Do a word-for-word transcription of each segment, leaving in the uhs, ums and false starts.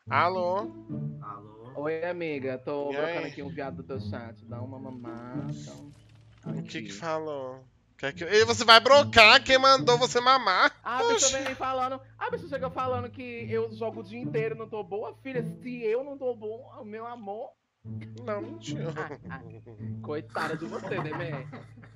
Alô? Alô? Oi, amiga. Tô E brocando aí? aqui um viado do teu chat. Dá uma mamada. O que que falou? Quer que... E você vai brocar quem mandou você mamar? Ah, a pessoa Oxi. vem falando. A pessoa chega falando que eu jogo o dia inteiro e não tô boa. Filha, se eu não tô bom, o meu amor. Não, mentira. Ah, ah. Coitada de você, né, man?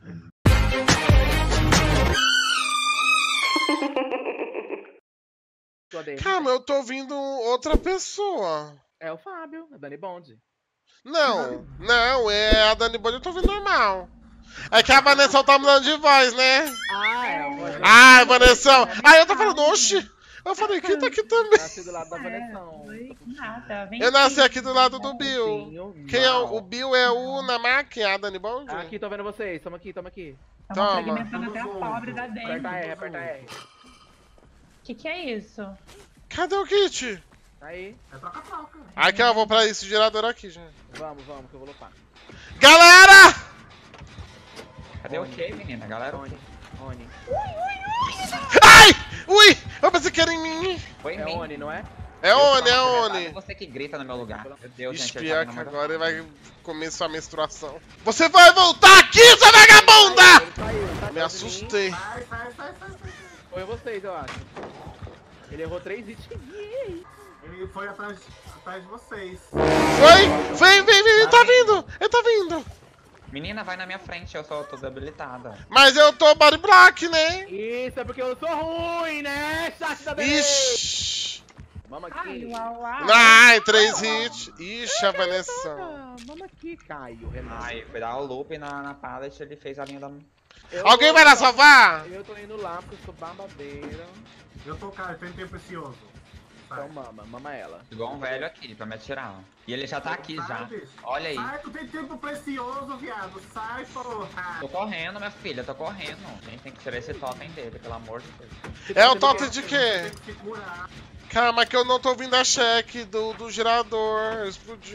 Sua dele. Calma, eu tô ouvindo outra pessoa. É o Fábio, a Dani Bond. Não, não, é a Dani Bond, eu tô ouvindo normal. É que a Vanessa tá mudando de voz, né? Ah, é a voz da Ai, Vanessa. Ai, eu tô falando, oxi. Eu falei, quem tá aqui também? Nasci do lado da Vanessa. Oi, nada. Vem Eu nasci aqui. aqui do lado do Bill. Quem é o, o Bill? É o Namaki, a Dani Bond? Aqui, tô vendo vocês. Tamo aqui, tamo aqui. Tamo Toma. fragmentando até a pobre da Aperta dentro. R, aperta R. Que que é isso? Cadê o kit? Aí, É troca-troca. Aqui, ó, eu vou pra esse gerador aqui, gente. vamos, vamos, que eu vou lupar. Galera! Cadê o que, menina? Galera, Oni, Oni. Ai! Ui! Eu pensei que era em mim. foi em É mim. Oni, não é? É Eu Oni, tava é na verdade, Oni. É você que grita no meu lugar. Meu Deus, Ixi, gente. ele pior tá que vindo agora ele mais- vai começar a menstruação. Você vai voltar aqui, sua vagabunda! Ele saiu, ele tá Me atrás de mim. assustei. Sai, sai, sai, sai, sai. Foi vocês, eu acho. Ele errou três hits. Ele foi atrás, atrás de vocês. Foi? Vem, vem, vem, ele tá vindo! Ele tá vindo! Menina, vai na minha frente, eu só tô desabilitada. Mas eu tô body block, né? Isso, é porque eu sou ruim, né? Chat da beleza. Ixi! Vamos Ai, aqui. uau, uau. Ai, três hits. Ixi, a Vanessa. Ah, vamos aqui, Caio. Renato. Ai, foi dar o loop na, na pallet, ele fez a linha da... Eu Alguém tô- vai lá salvar? Eu tô indo lá porque eu sou babadeira. Eu tô, cara, tem tempo precioso. Então mama, mama ela. Igual um velho aqui, pra me atirar. E ele já tá aqui Sai, já. bicho. Olha aí. Sai, tu tem tempo precioso, viado. Sai, porra. Tô correndo, minha filha, tô correndo. A gente tem que tirar esse totem dele, pelo amor de Deus. É o totem de quê? Tem que segurar. Calma que eu não tô ouvindo a cheque do, do gerador. Eu explodi.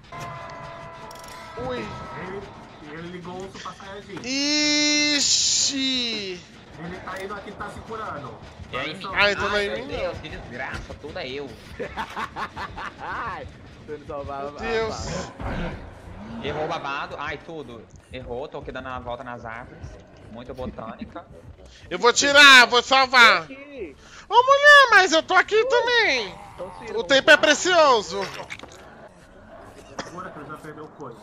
Ui. Ele, ele ligou o Super Saiyajin. Ixi! Ele tá indo aqui, tá se curando. E aí, Então, Ai, então não é Ai, em meu mim, Deus, que desgraça, tudo é eu. Ai, tô indo salvar. Meu Deus. Errou o babado. Ai, tudo. Errou, tô aqui dando a volta nas árvores. Muito botânica. Eu vou tirar, vou salvar. Aqui. Ô mulher, mas eu tô aqui também. Então, Ciro, O vamos tempo é precioso. Segura que ele já perdeu coisa.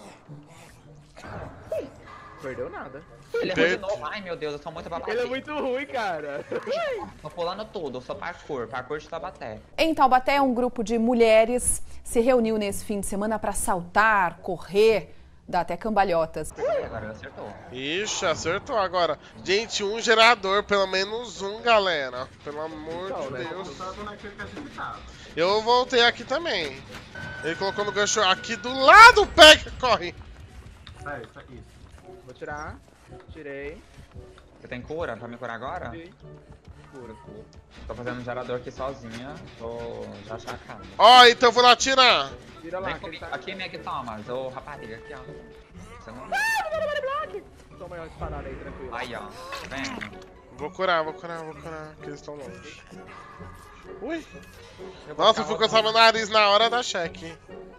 Perdeu nada. Ele errou de Perdi. novo. Ai, meu Deus, eu sou muito babaca. Ele é muito ruim, cara. Tô pulando tudo, eu sou parkour, parkour de Taubaté. Em Taubaté, um grupo de mulheres se reuniu nesse fim de semana para saltar, correr, dar até cambalhotas. Agora ele acertou. Ixi, acertou agora. Gente, um gerador, pelo menos um, galera. Pelo amor Então, de né? Deus. Tanto naquele que a gente tava. Eu voltei aqui também. Ele colocou no gancho aqui do lado, pega, corre. Sai, isso aqui. Vou tirar. Tirei. Você tem cura pra me curar agora? Tirei. Cura, cura. Tô fazendo um gerador aqui sozinha, vou já achar a casa. Ó, então eu vou lá tirar. Tira lá, Vem que ele comigo. tá... Aqui, Meg Thomas, ô rapariga, aqui, ó. Você não... Toma aí uma espadada aí, tranquilo. Aí, ó. Vem. Vou curar, vou curar, vou curar, que eles estão longe. Ui. Eu vou Nossa, eu ficar fui coçar meu rodando. nariz na hora da cheque.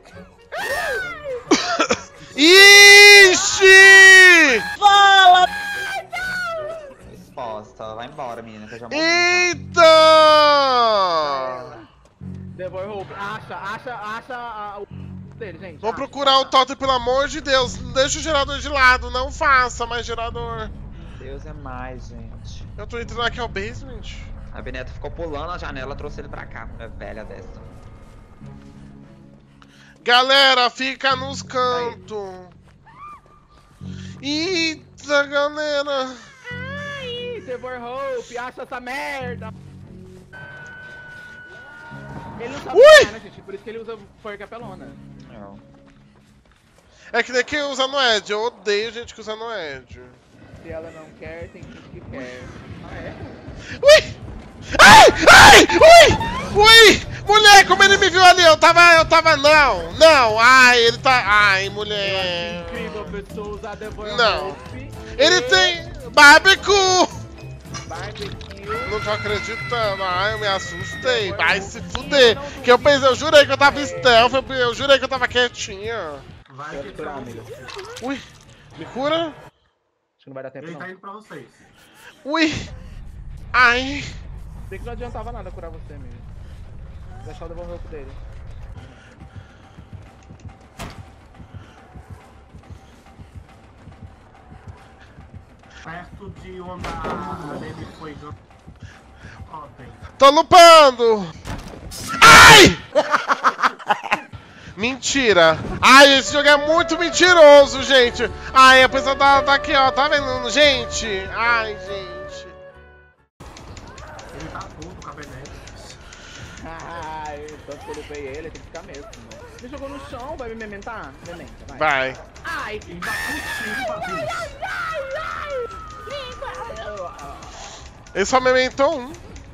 Ixi! Exposta. Vai embora, menina, que eu já morri. Eita! Devolve roupa. Acha, acha, acha a- o dele, gente. Vou acha. procurar o totem, pelo amor de Deus. Não deixa o gerador de lado, não faça mais gerador. Deus é mais, gente. Eu tô entrando aqui ao basement. A Beneta ficou pulando a janela, trouxe ele pra cá, mulher velha dessa. Galera, fica nos cantos. Eita, galera. Ai, Devolve Hope, acha essa merda. Ele não sabe Ui! jogar, né, gente? Por isso que ele usa forca pelona. Não. É que nem quem usa no Edge. Eu odeio gente que usa no Edge. Se ela não quer, tem gente que quer. Ah, é? Ui! Ai! Ai! Ui! Ui! Mulher, como ele me viu ali? Eu tava. Eu tava. Não! Não! Ai, ele tá. Ai, mulher. Incrível pessoa usar Devolve Não. Hope. Ele tem. Barbecue! Barbecue. Não tô acreditando. Ai, eu me assustei. Vai se fuder. Que eu pensei, eu jurei que eu tava stealth. Eu, eu jurei que eu tava quietinha. Vai Pode que curar, tá- amigo. Ui, me cura? Acho que não vai dar tempo, Ele não. tá indo pra vocês. Ui. Ai. Sei que não adiantava nada curar você, amigo. Vou deixar eu devolver o corpo dele. Perto de onde a Baby foi. Ó, tem. Tô lupando. Ai! Mentira. Ai, esse jogo é muito mentiroso, gente. Ai, a pessoa tá, tá aqui, ó. Tá vendo, gente? Ai, gente. Ele tá puto com a Benete. Ai, tanto que eu lupei ele, tem que ficar mesmo. Né? Me jogou no chão, vai me mementar? Mementa, vai. Vai. Ai, Ele tá putinho, Fabrício. Ele só mementou um.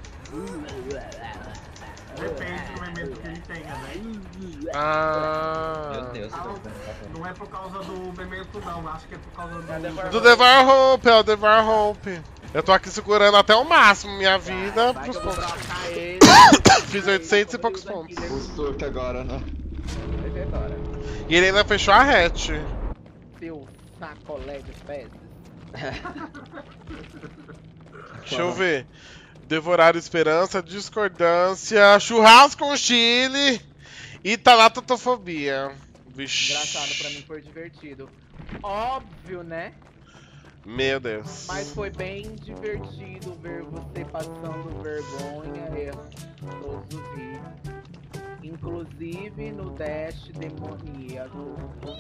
Depende do momento que ele tenha, né? Ah. Meu Deus, eu tô Ah, ficando não é por causa do memento, não. Acho que é por causa do. Do Devar Hope, é o Devar Hope. Eu tô aqui segurando até o máximo minha vida. vai Pros que eu vou pontos. brocar ele. Fiz oitocentos e poucos pontos. Os turcos agora, né? Vai ver agora. E ele ainda fechou a hatch. Seu sacolé de fezes. Deixa eu ver. Devorar esperança, discordância, churrasco com Chile e talatotofobia. Vixe. Engraçado, pra mim foi divertido. Óbvio, né? Meu Deus. Mas foi bem divertido ver você passando vergonha, erros todos os vídeos. Inclusive no Dash demoníaco.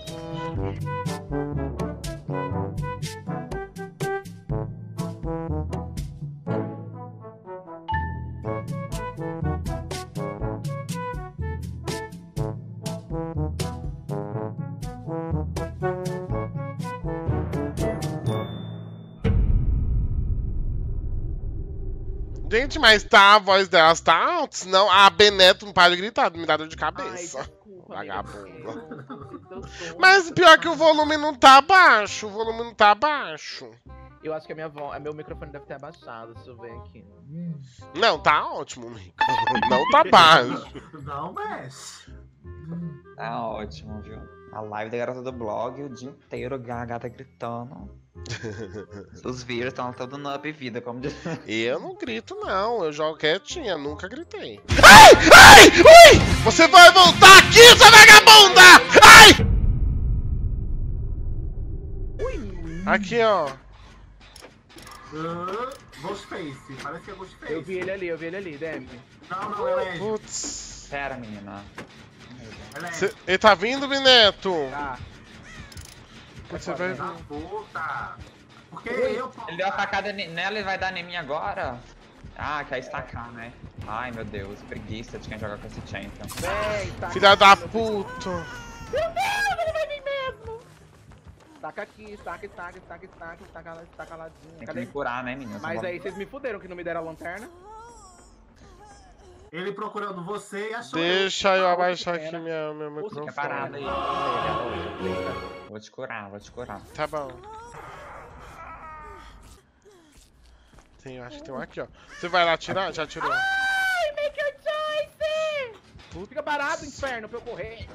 Gente, mas tá, a voz delas tá alta, senão a Beneto não para de gritar, me dá dor de Ai, cabeça. desculpa, Vagabunda. amigo. Eu sou- Mas pior que o volume não tá baixo, o volume não tá baixo. Eu acho que a minha voz, meu microfone deve ter abaixado, deixa eu ver aqui. Não, tá ótimo, amigo. Não tá baixo. Não mexe. Tá ótimo, viu? A live da garota do blog, o dia inteiro, a gata gritando. Os vírus estão todo no up vida, como diz. Eu não grito, não. Eu jogo quietinha, nunca gritei. Ai! Ai! Ui! Você vai voltar aqui, sua vagabunda! Ai! Aqui, ó. Uh, Ghostface. Parece que é Ghostface. Eu vi ele ali, eu vi ele ali, Demi. Não, não, é Legend. Putz. Pera, menina. É Legend. Cê- ele tá vindo, Bineto? Tá. Você vai Da ver. puta. Porque eu... Ele deu a facada ne- nela e vai dar em mim agora? Ah, quer estacar, né? Ai, meu Deus, preguiça de quem joga com esse champion. Vem, taca Filha aqui, da meu puta. Meu Deus, ele vai vir mesmo! Taca aqui, taca, taca, taca, taca, taca, taca ladinho. Tem que Cadê? me curar, né, menina? Mas aí vocês me fuderam que não me deram a lanterna. Ele procurando você e achou... Deixa eu Ah, abaixar que aqui pena. minha, meu Puxa, que parada aí. microfone. Vou te curar, vou te curar. Tá bom. Tem, acho que tem um aqui, ó. Você vai lá tirar? Já tirou. Ai, make your choice! Fica parado, inferno, pra eu correr.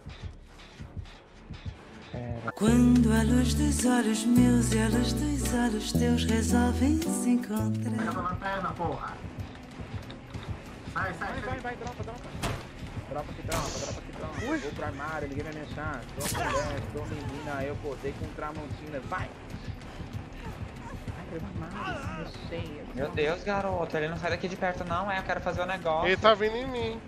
Quando a luz dos olhos meus e a luz dos olhos teus resolvem se Pega encontrar. essa lanterna, porra. Sai, sai, Vai, vai, sai. vai, dropa, dropa. Dropa aqui, dropa, dropa aqui, dropa. Vou pro armário, ninguém vai me achar. Sou mulher, sou menina, eu podei com Tramontina. Vai! Vai pro armário, eu sei. eu Meu sei. Deus, garoto, ele não sai daqui de perto não, é? Eu quero fazer o negócio. Ele tá vindo em mim.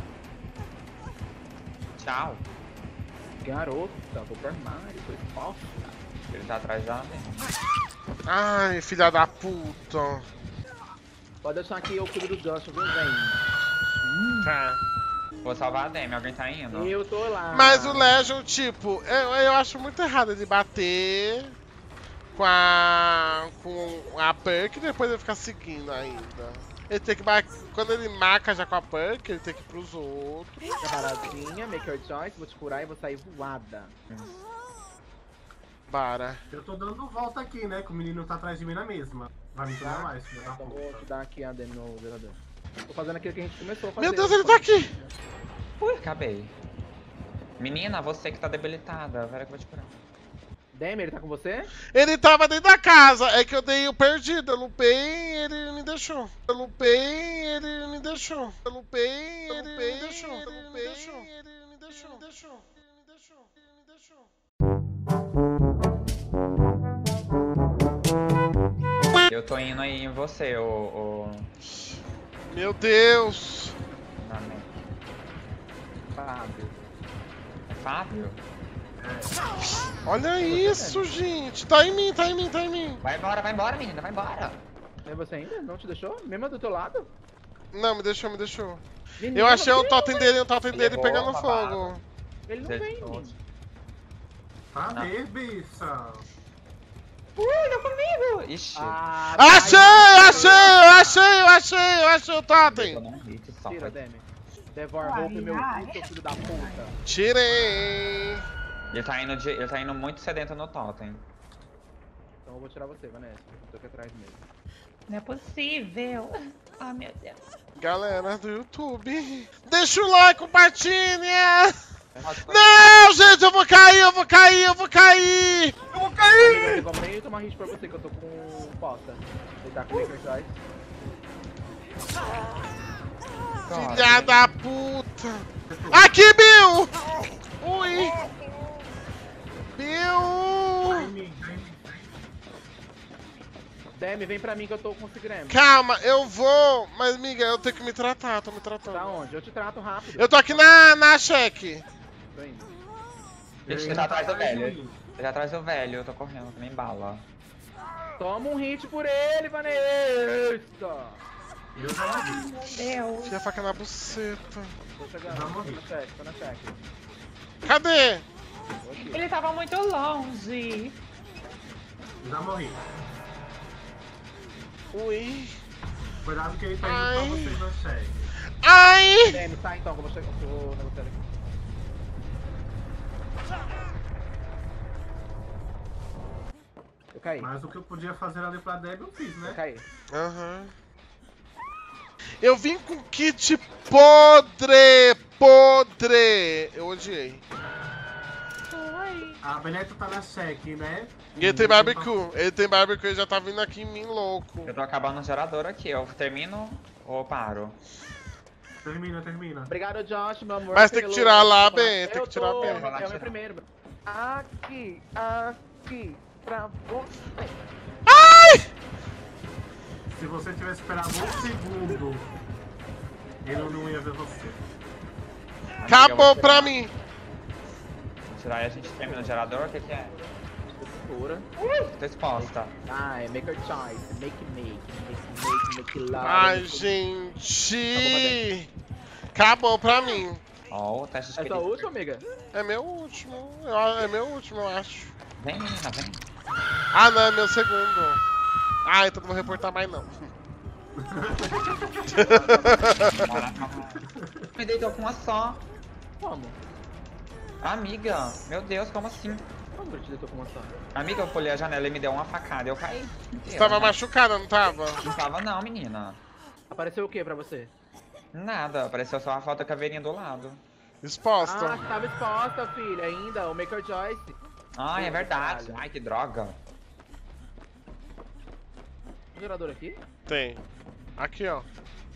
Tchau. Garota, vou pro armário, foi falso. Ele tá atrás da Ai, filha da puta. Pode deixar aqui eu cuido do gancho, viu, velho? Tá. Vou salvar a Demi, alguém tá indo? Eu tô lá. Mas o Legion, tipo, eu, eu acho muito errado ele bater com a. com a perk e depois ele ficar seguindo ainda. Ele tem que bater. Quando ele marca já com a perk, ele tem que ir pros outros. Fica paradinha, make your choice, vou te curar e vou sair voada. Para. Eu tô dando volta aqui, né? Que o menino tá atrás de mim na mesma. Vai me tornar mais, filho da Então vou puta. te dar aqui a Demi no zerador. Tô fazendo aquilo que a gente começou a fazer. Meu Deus, ele tá aqui! Ui, acabei. Menina, você que tá debilitada. Vera que eu vou te curar. Demi, ele tá com você? Ele tava dentro da casa, é que eu dei o perdido. Eu lupei e ele me deixou. Eu lupei e ele me deixou. Eu lupei e ele me deixou. Eu lupei e ele me deixou. Me deixou. Me deixou. Me deixou. Eu tô indo aí em você, ô. ô... Meu Deus! Não, não. Fábio. É Fábio? Olha isso, gente! Tá em mim, tá em mim, tá em mim! Vai embora, vai embora, menina, vai embora. É você ainda? Não te deixou? Mesmo do teu lado? Não, me deixou, me deixou. Menina, Eu achei o que- totem dele, o totem dele Levou, pegando babado. fogo. Ele não Você- vem, menino. Pra ver, bicha. Ui, não comigo! Ixi. Ah, Achei, vai, achei, eu achei, eu achei, eu achei o Eu totem! não hit só. Tira, Foi... Demi. Devor Ai, roupa meu ai. cu, seu filho da puta. Tirei! Ele tá indo de... ele tá indo muito sedento no totem. Então eu vou tirar você, Vanessa. Eu tô aqui atrás mesmo. Não é possível. Ah, meu Deus. Galera do YouTube, deixa o like, compartilha! Nossa, Não, gente, eu vou cair, eu vou cair, eu vou cair! Eu vou cair! Amiga, eu vou nem tomar hit pra você, que eu tô com posta. Ele tá com Maker Choice. Filha da puta! Aqui, Bill! Ui! Bill! Em mim, em mim. Demi, vem pra mim que eu tô com o Sigrama. Calma, eu vou, mas amiga, eu tenho que me tratar, tô me tratando. Tá onde? Eu te trato rápido. Eu tô aqui na, na cheque. Tô indo. Gente, ele tá atrás do velho. Ele tá atrás do velho, eu tô correndo, que nem bala. Toma um hit por ele, Vanessa! Eu já morri. Meu Deus. Tinha faca na buceta. Tô chegando, Já tô morri. na check, tô na check. Cadê? Tô aqui. Ele tava muito longe. Eu já morri. Ui. Cuidado que ele tá Ai. indo pra vocês na cheque. Ai! Demi, tá então, que eu vou chegar. Vou negociar aqui. Eu caí. Mas o que eu podia fazer ali pra Deb eu fiz, Eu né? caí. Aham. Eu vim com kit podre, podre. Eu odiei. Foi. A Beneta tá na cheque, né? E ele tem barbecue. Ele tem barbecue, ele já tá vindo aqui em mim louco. Eu tô acabando o gerador aqui, eu termino ou paro? Termina, termina. Obrigado, Josh, meu amor. Mas tem que pelo- tirar lá, bem, tem Eu que tirar tô- bem. É o meu primeiro. Aqui, aqui, pra você. Se você tivesse esperado um segundo, ele não ia ver você. Amiga, Acabou eu vou pra tirar- mim. Vou tirar e a gente termina o gerador, o que que é? Pura. Tô exposta. Ah, é make or choice. Make, make. Make, make, make love. Ai, make- gente. Acabou pra mim. Ó, o teste de É sua querido. última, amiga? É meu último. eu- É meu último, eu acho. Vem, menina, vem. Ah, não, é meu segundo. Ah, então não vou reportar mais, não. Me deitou com uma só. Como? Amiga, meu Deus, como assim? Como eu te deitou com uma só? Amiga, eu pulei a janela e me deu uma facada e eu caí. Você tava machucada, não tava? Não tava não, menina. Apareceu o que pra você? Nada, apareceu só a foto da caveirinha do lado. Exposta. Ah, você tava exposta, filha, ainda. O make or choice. Ai, é verdade. Caralho. Ai, que droga. Tem gerador aqui? Tem. Aqui, ó.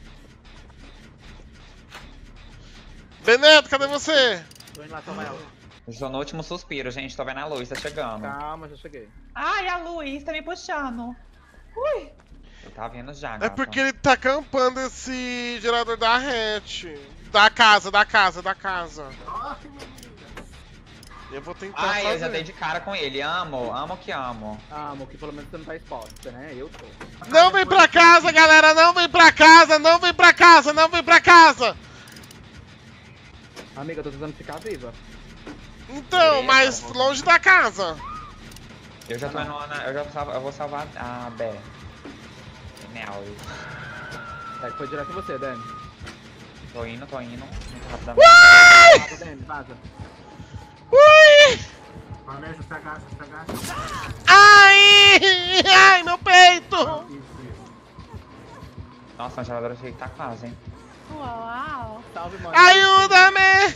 Beneto, cadê você? Tô indo lá tomar ela. Eu estou no último suspiro, gente. Tô vendo a luz, tá chegando. Calma, já cheguei. Ai, a Luiz tá me puxando. Ui. Eu tava vindo já, É gata. porque ele tá campando esse gerador da hatch. Da casa, da casa, da casa. Ai, meu Deus. Eu vou tentar Ai, fazer. eu já dei de cara com ele. Amo, amo que amo. Ah, amor, que pelo menos você não tá exposta, né? Eu tô. Não vem pra casa, galera! Não vem pra casa! Não vem pra casa! Não vem pra casa! Amiga, eu tô tentando ficar viva. Então, mas longe da casa. Eu já tô indo na... Eu já salvo, eu vou salvar a Bé. Nel. É, foi direto em você, Dani. Tô indo, tô indo. Muito rapidamente. Vaza, Dani, vaza. Ui! Vanessa, se agacha, se agacha. Ai! Ai, meu peito! Isso, isso. Nossa, a geladora achei que tá quase, hein? Uau. Salve, mano. Ajuda-me!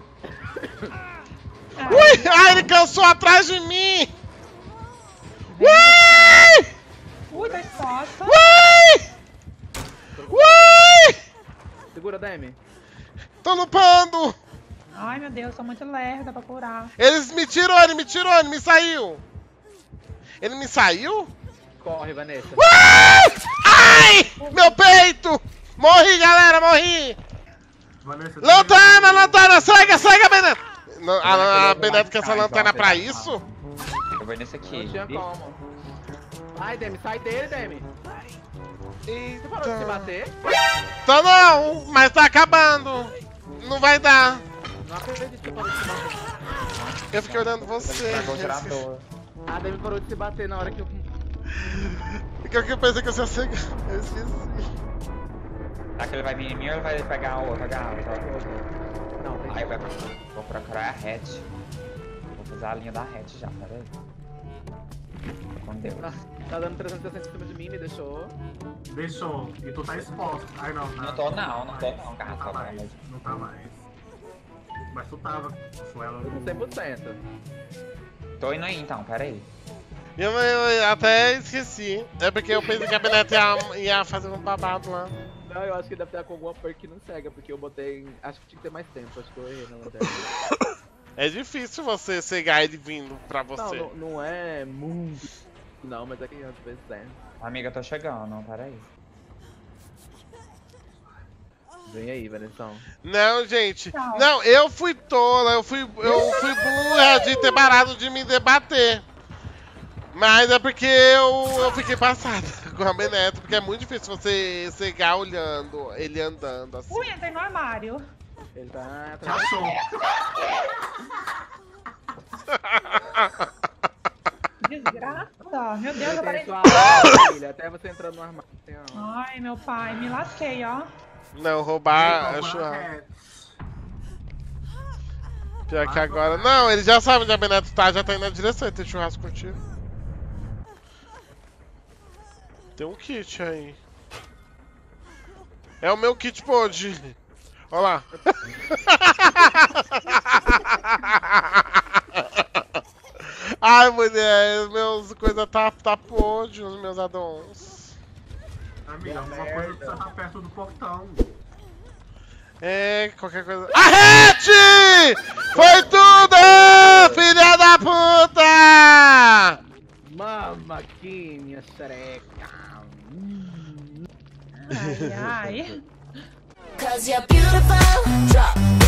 Ui! Ai, ele cansou atrás de mim! Ui! Ui, tá exposta. Ui! Ui! Segura, Demi. Tô no pando! Ai, meu Deus, tô muito lerda pra curar. Eles me tirou, ele me tirou, ele me saiu! Ele me saiu? Corre, Vanessa. Ui! Ai! Meu peito! Morri, galera, morri! Vanessa, Lanterna, lanterna, cega, cega, Beneta! Não, a, a Beneta quer essa lanterna pra isso? Eu vou nesse aqui. Não tinha como. Ai, Demi, sai dele, Demi. Você parou de se bater? Tô não, mas tá acabando. Não vai dar. Não acredito que você parou de se bater. Eu fiquei olhando você. Estragou o gerador. A Demi parou de se bater na hora que eu... Porque eu pensei que eu ia ser. Eu esqueci. Será que ele vai vir em mim ou ele vai pegar a outra garrafa? Não, tem Aí vai pra... Vou procurar a hatch. Vou fazer a linha da hatch já, peraí. Com Deus. Tá dando trezentos e sessenta em cima de mim, me deixou. Deixou. E tu tá exposto. Ai, não. Tá. Não tô não, não tô mais. não, Não garrafa. tá mais. Não tá mais. Mas tu tava com ela no... cem por cento. Tô indo aí então, peraí. Eu, eu até esqueci. É porque eu pensei que a Beneta ia, ia fazer um babado lá. Não, eu acho que deve ter com alguma perk que não cega, porque eu botei... Acho que tinha que ter mais tempo, acho que eu errei na lanterna. É difícil você cegar ele vindo pra Não, você. não, não é muito... Não, mas é que às vezes é. Amiga, tô chegando, peraí. Vem aí, Vanessa. Não, gente. Tchau. Não, eu fui tola, eu fui, eu fui burra de ter parado de me debater. Mas é porque eu, eu fiquei passada com a Beneta, porque é muito difícil você cegar olhando, ele andando assim. Ui, entrei no armário. Ele tá atrás. Achou. Desgraça. Meu Deus, eu parei. Tem sua filha, até você entrando no armário. Tem, ó. Ai, meu pai, me lasquei, ó. Não, roubar é churrasco. Pior que agora. Não, ele já sabe onde a Beneta tá, já tá indo na direção, ele tem churrasco contigo. Tem um kit aí. É o meu kit pod. Olha lá. Ai, mulher, meus coisas tá, tá pod, os meus addons. Amiga, alguma coisa precisa estar perto do portão. É, qualquer coisa. Arrete! Foi tudo! Filha da puta! Mama aqui, minha xereca. Ai, ai. Cause you're beautiful. Drop.